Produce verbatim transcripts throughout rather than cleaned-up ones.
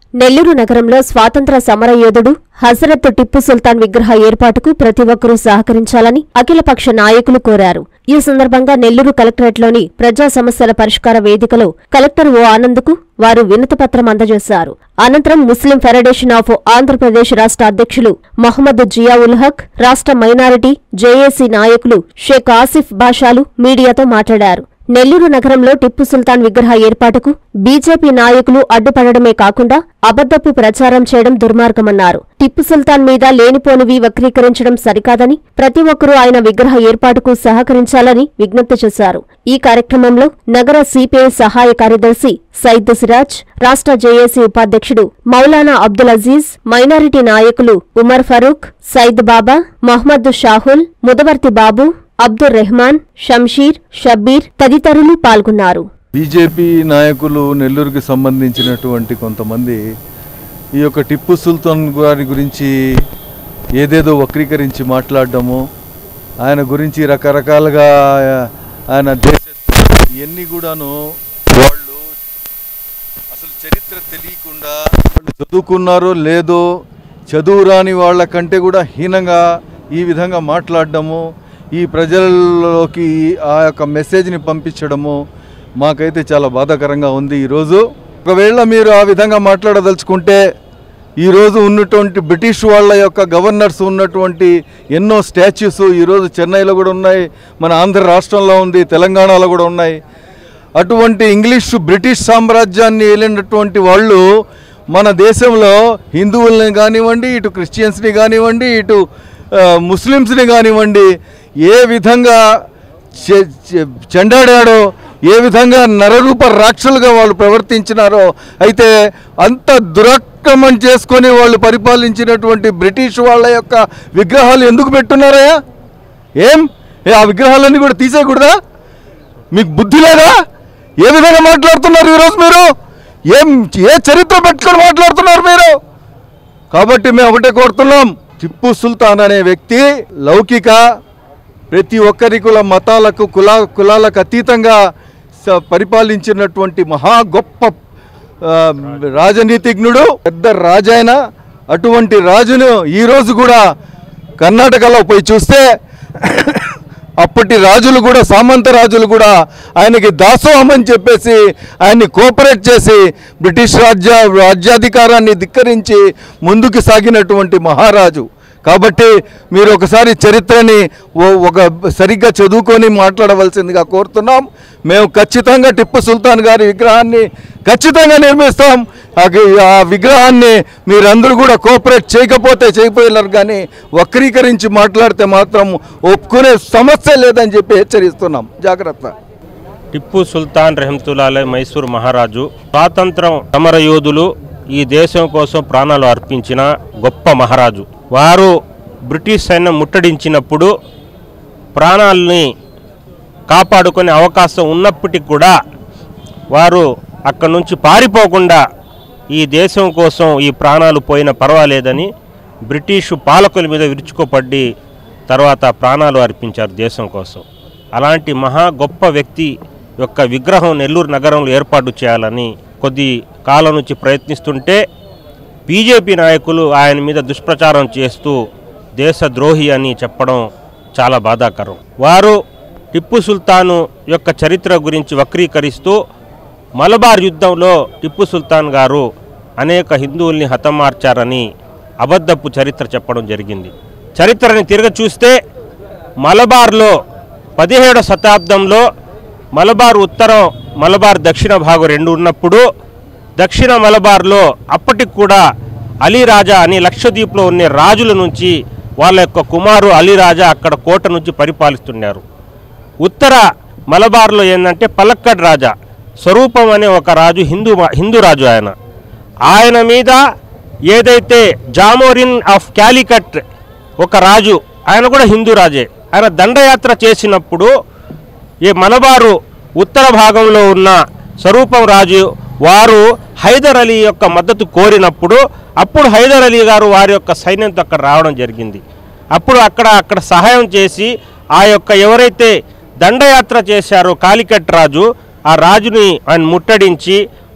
నెల్లూరు నగరంలో స్వాతంత్ర సమరయోధుడు హజరత్ టిప్పు సుల్తాన్ విగ్రహ ఏర్పాటుకు ప్రతి ఒక్కరూ సహకరించాలని అఖిలపక్ష నాయకులు కోరారు. ఈ సందర్భంగా నెల్లూరు కలెక్టరేట్లోని ప్రజా సమస్యల పరిష్కార వేదికలో కలెక్టర్ ఓ ఆనంద్కు వారు వినతిపత్రం అందజేశారు. అనంతరం ముస్లిం ఫెడరేషన్ ఆఫ్ ఆంధ్రప్రదేశ్ రాష్ట్ర అధ్యక్షులు మహమ్మద్ జియావుల్ హక్, రాష్ట్ర మైనారిటీ జేఏసీ నాయకులు షేక్ ఆసిఫ్ బాషాలు మీడియాతో మాట్లాడారు. నెల్లూరు నగరంలో టిప్పు సుల్తాన్ విగ్రహ ఏర్పాటుకు బీజేపీ నాయకులు అడ్డుపడడమే కాకుండా అబద్దపు ప్రచారం చేయడం దుర్మార్గమన్నారు. టిప్పు సుల్తాన్ మీద లేనిపోనివి వక్రీకరించడం సరికాదని, ప్రతి ఒక్కరూ ఆయన విగ్రహ ఏర్పాటుకు సహకరించాలని విజ్ఞప్తి చేశారు. ఈ కార్యక్రమంలో నగర సిపిఐ సహాయ కార్యదర్శి సయ్యద్ సిరాజ్, రాష్ట్ర జేఏసీ ఉపాధ్యక్షుడు మౌలానా అబ్దుల్ అజీజ్, మైనారిటీ నాయకులు ఉమర్ ఫరూక్, సయ్యద్ బాబా, మహ్మద్ షాహుల్, ముదవర్తి బాబు, అబ్దుల్ రెహమాన్, షంషీర్, షబ్బీర్ తదితరులు పాల్గొన్నారు. బీజేపీ నాయకులు నెల్లూరుకి సంబంధించినటువంటి కొంతమంది ఈ యొక్క టిప్పు సుల్తాన్ గారి గురించి ఏదేదో వక్రీకరించి మాట్లాడడము, ఆయన గురించి రకరకాలుగా ఆయన దేశ ఇవన్నీ కూడాను వాళ్ళు అసలు చరిత్ర తెలియకుండా చదువుకున్నారో లేదో చదువు రాని వాళ్ళ కంటే కూడా హీనంగా ఈ విధంగా మాట్లాడడము, ఈ ప్రజల్లోకి ఆ యొక్క మెసేజ్ని పంపించడము మాకైతే చాలా బాధాకరంగా ఉంది. ఈరోజు ఒకవేళ మీరు ఆ విధంగా మాట్లాడదలుచుకుంటే ఈరోజు ఉన్నటువంటి బ్రిటిష్ వాళ్ళ యొక్క గవర్నర్స్ ఉన్నటువంటి ఎన్నో స్టాచ్యూస్ ఈరోజు చెన్నైలో కూడా ఉన్నాయి, మన ఆంధ్ర రాష్ట్రంలో ఉంది, తెలంగాణలో కూడా ఉన్నాయి. అటువంటి ఇంగ్లీష్ బ్రిటిష్ సామ్రాజ్యాన్ని ఏలినటువంటి వాళ్ళు మన దేశంలో హిందువుల్ని కానివ్వండి, ఇటు క్రిస్టియన్స్ని కానివ్వండి, ఇటు ముస్లిమ్స్ని కానివ్వండి ఏ విధంగా చెండాడాడో, ఏ విధంగా నరరూప రాక్షసులుగా వాళ్ళు ప్రవర్తించినారో, అయితే అంత దురాక్రమణ చేసుకొని వాళ్ళు పరిపాలించినటువంటి బ్రిటిష్ వాళ్ళ యొక్క విగ్రహాలు ఎందుకు పెట్టున్నారయ్యా? ఏం ఆ విగ్రహాలన్నీ కూడా తీసేయకూడదా? మీకు బుద్ధి లేదా? ఏ విధంగా మాట్లాడుతున్నారు ఈరోజు మీరు? ఏం ఏ చరిత్ర పెట్టుకొని మాట్లాడుతున్నారు మీరు? కాబట్టి మేము ఒకటే కోరుతున్నాం, టిప్పు సుల్తాన్ అనే వ్యక్తి లౌకిక, ప్రతి ఒక్కరి కుల మతాలకు కులా కులాలకు అతీతంగా పరిపాలించినటువంటి మహా గొప్ప రాజనీతిజ్ఞుడు, పెద్ద రాజైన. అటువంటి రాజును ఈరోజు కూడా కర్ణాటకలో పోయి చూస్తే అప్పటి రాజులు కూడా, సామంత రాజులు కూడా ఆయనకి దాసోహం అని చెప్పేసి ఆయన్ని కోఆపరేట్ చేసి బ్రిటిష్ రాజ్య రాజ్యాధికారాన్ని ధిక్కరించి ముందుకు సాగినటువంటి మహారాజు. కాబట్టి మీరు ఒకసారి చరిత్రని ఒక సరిగ్గా చదువుకొని మాట్లాడవలసిందిగా కోరుతున్నాం. మేము ఖచ్చితంగా టిప్పు సుల్తాన్ గారి విగ్రహాన్ని ఖచ్చితంగా నిర్మిస్తాం. ఆ విగ్రహాన్ని మీరందరూ కూడా కోఆపరేట్ చేయకపోతే చేయకపోయారు, కానీ వక్రీకరించి మాట్లాడితే మాత్రం ఒప్పుకునే సమస్య లేదని చెప్పి హెచ్చరిస్తున్నాం. జాగ్రత్త. టిప్పు సుల్తాన్ రెహమతుల్లాహి మైసూర్ మహారాజు స్వాతంత్రం సమరయోధులు, ఈ దేశం కోసం ప్రాణాలు అర్పించిన గొప్ప మహారాజు. వారు బ్రిటిష్ సైన్యం ముట్టడించినప్పుడు ప్రాణాలని కాపాడుకునే అవకాశం ఉన్నప్పటికీ కూడా వారు అక్కడి నుంచి పారిపోకుండా ఈ దేశం కోసం ఈ ప్రాణాలు పోయినా పర్వాలేదని బ్రిటిషు పాలకుల మీద విరుచుకోపడి తర్వాత ప్రాణాలు అర్పించారు దేశం కోసం. అలాంటి మహా గొప్ప వ్యక్తి యొక్క విగ్రహం నెల్లూరు నగరంలో ఏర్పాటు చేయాలని కొద్ది కాలం నుంచి ప్రయత్నిస్తుంటే బీజేపీ నాయకులు ఆయన మీద దుష్ప్రచారం చేస్తూ దేశద్రోహి అని చెప్పడం చాలా బాధాకరం. వారు టిప్పు సుల్తాను యొక్క చరిత్ర గురించి వక్రీకరిస్తూ మలబార్ యుద్ధంలో టిప్పు సుల్తాన్ గారు అనేక హిందువుల్ని హతమార్చారని అబద్ధపు చరిత్ర చెప్పడం జరిగింది. చరిత్రని తిరగ చూస్తే మలబార్లో పదిహేడవ శతాబ్దంలో మలబార్ ఉత్తరం, మలబార్ దక్షిణ భాగం రెండు ఉన్నప్పుడు దక్షిణ మలబార్లో అప్పటికి కూడా అలీరాజా అని లక్షద్వీప్లో ఉన్న రాజుల నుంచి వాళ్ళ యొక్క కుమారు అలీరాజా అక్కడ కోట నుంచి పరిపాలిస్తున్నారు. ఉత్తర మలబార్లో ఏంటంటే పలక్కడ్ రాజా స్వరూపం అనే ఒక రాజు, హిందూ హిందూ రాజు. ఆయన ఆయన మీద ఏదైతే జామోరిన్ ఆఫ్ క్యాలికట్ ఒక రాజు, ఆయన కూడా హిందూ రాజే. ఆయన దండయాత్ర చేసినప్పుడు ఈ మలబారు ఉత్తర భాగంలో ఉన్న స్వరూపం రాజు వారు హైదర్ అలీ యొక్క మద్దతు కోరినప్పుడు అప్పుడు హైదర్ అలీ గారు వారి యొక్క సైన్యంతో అక్కడ రావడం జరిగింది. అప్పుడు అక్కడ అక్కడ సహాయం చేసి ఆ యొక్క ఎవరైతే దండయాత్ర చేశారో కాలికట్ రాజు, ఆ రాజుని ఆయన ముట్టడించి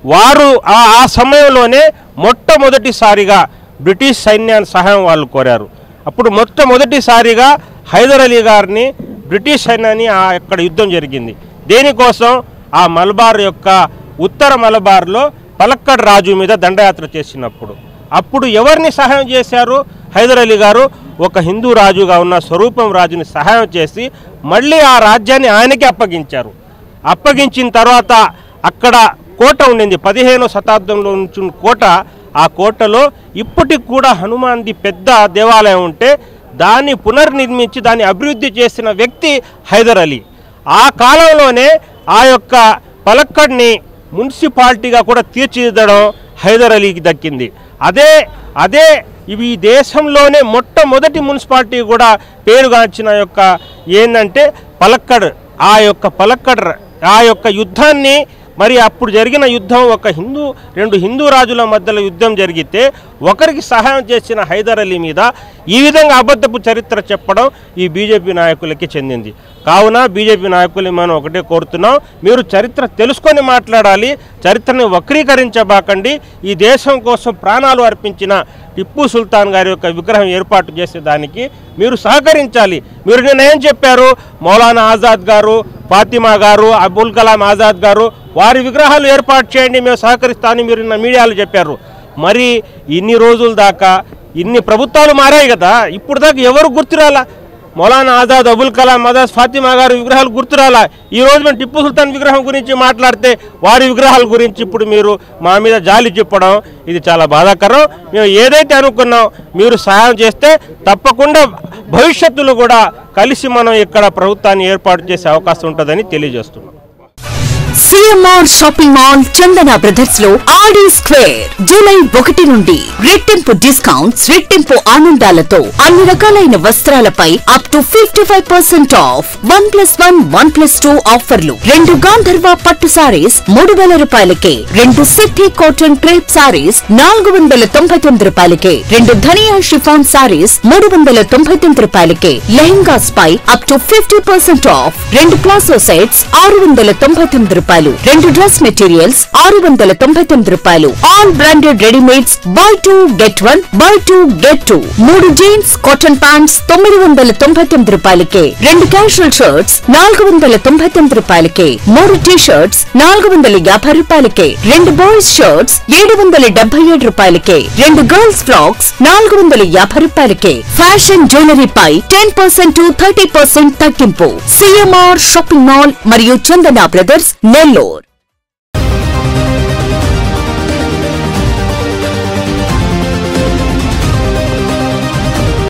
వారు ఆ ఆ సమయంలోనే మొట్టమొదటిసారిగా బ్రిటిష్ సైన్యాన్ని సహాయం వాళ్ళు కోరారు. అప్పుడు మొట్టమొదటిసారిగా హైదర్ అలీ గారిని బ్రిటిష్ సైన్యాన్ని అక్కడ యుద్ధం జరిగింది. దేనికోసం? ఆ మలబార్ యొక్క ఉత్తర మలబార్లో పలక్కడ్ రాజు మీద దండయాత్ర చేసినప్పుడు అప్పుడు ఎవరిని సహాయం చేశారు? హైదర్ అలీ గారు ఒక హిందూ రాజుగా ఉన్న స్వరూపం రాజుని సహాయం చేసి మళ్ళీ ఆ రాజ్యాన్ని ఆయనకి అప్పగించారు. అప్పగించిన తర్వాత అక్కడ కోట ఉండింది, పదిహేనో శతాబ్దంలో నుంచి కోట. ఆ కోటలో ఇప్పటికి కూడా హనుమాన్ది పెద్ద దేవాలయం ఉంటే దాన్ని పునర్నిర్మించి దాన్ని అభివృద్ధి చేసిన వ్యక్తి హైదర్ అలీ. ఆ కాలంలోనే ఆ యొక్క పలక్కడ్ని మున్సిపాలిటీగా కూడా తీర్చిదిద్దడం హైదర్ అలీకి దక్కింది. అదే అదే ఇవి ఈ దేశంలోనే మొట్టమొదటి మున్సిపాలిటీ కూడా పేరుగాంచిన యొక్క ఏంటంటే పలక్కడ్. ఆ యొక్క పలక్కడ్ ఆ యొక్క యుద్ధాన్ని మరి అప్పుడు జరిగిన యుద్ధం ఒక హిందూ రెండు హిందూ రాజుల మధ్యలో యుద్ధం జరిగితే ఒకరికి సహాయం చేసిన హైదర్ అలీ మీద ఈ విధంగా అబద్ధపు చరిత్ర చెప్పడం ఈ బీజేపీ నాయకులకి చెందింది. కావున బీజేపీ నాయకులు మనం ఒకటే కోరుతున్నాం, మీరు చరిత్ర తెలుసుకొని మాట్లాడాలి, చరిత్రని వక్రీకరించబాకండి. ఈ దేశం కోసం ప్రాణాలు అర్పించిన టిప్పు సుల్తాన్ గారి యొక్క విగ్రహం ఏర్పాటు చేసేదానికి మీరు సహకరించాలి. మీరు నిన్న ఏం చెప్పారు? మౌలానా ఆజాద్ గారు, ఫాతిమా గారు, అబుల్ కలాం ఆజాద్ గారు వారి విగ్రహాలు ఏర్పాటు చేయండి, మేము సహకరిస్తామని మీరు నిన్న మీడియాలో చెప్పారు. మరి ఇన్ని రోజుల దాకా ఇన్ని ప్రభుత్వాలు మారాయి కదా, ఇప్పుడు దాకా ఎవరు గుర్తురాలా? మౌలానా ఆజాద్, అబుల్ కలాం ఆజాద్, ఫాతిమా గారి విగ్రహాలు గుర్తురాలా? ఈ రోజు మేము టిప్పు సుల్తాన్ విగ్రహం గురించి మాట్లాడితే వారి విగ్రహాల గురించి ఇప్పుడు మీరు మా మీద జాలి చెప్పడం ఇది చాలా బాధాకరం. మేము ఏదైతే అనుకున్నాం మీరు సహాయం చేస్తే తప్పకుండా భవిష్యత్తులో కూడా కలిసి మనం ఇక్కడ ప్రభుత్వాన్ని ఏర్పాటు చేసే అవకాశం ఉంటుందని తెలియజేస్తున్నాం. CMR shopping mall Chandana brothers లో ఆడి స్క్వేర్ జూలై ఒకటి నుండి రెట్టింపు డిస్కౌంట్స్, రెట్టింపు ఆనందాలతో అన్ని రకాలైన వస్త్రాలపై up to fifty five percent off, one plus one one plus two ఆఫర్లు, రెండు గాంధర్వ పట్టు సారీస్ మూడు వేల రూపాయలకే, రెండు సిద్ధి కాటన్ క్రేప్ సారీస్ నాలుగు వందల తొంభై తొమ్మిది రూపాయలకే, రెండు ధనియా షిఫాన్ సారీస్ మూడు వందల తొంభై తొమ్మిది రూపాయలకే, లెహంగాస్ పై up to fifty percent off, రెండు ప్లాసో సెట్స్ ఆరు వందల తొంభై తొమ్మిది రూపాయలు, రెండు డ్రెస్ మెటీరియల్స్ ఆరు వందల తొంభై తొమ్మిది రూపాయలు, all branded readymades buy two get one, buy two get two, మూడు జీన్స్ కాటన్ ప్యాంట్స్ తొమ్మిది వందల తొంభై తొమ్మిది రూపాయలకే, రెండు క్యాజువల్ షర్ట్స్ నాలుగు వందల తొంభై తొమ్మిది రూపాయలకే, మూడు టీ షర్ట్స్ నాలుగు వందల యాభై రూపాయలకే, రెండు బాయ్స్ షర్ట్స్ ఏడు వందల డెబ్బై ఏడు రూపాయలకే, రెండు గర్ల్స్ ఫ్రాక్స్ నాలుగు వందల యాభై రూపాయలకే, ఫ్యాషన్ జ్యువెలరీ పై ten percent to thirty percent తగ్గింపు. సిఎంఆర్ షాపింగ్ మాల్ మరియు చందన బ్రదర్స్ నెల్లూరు.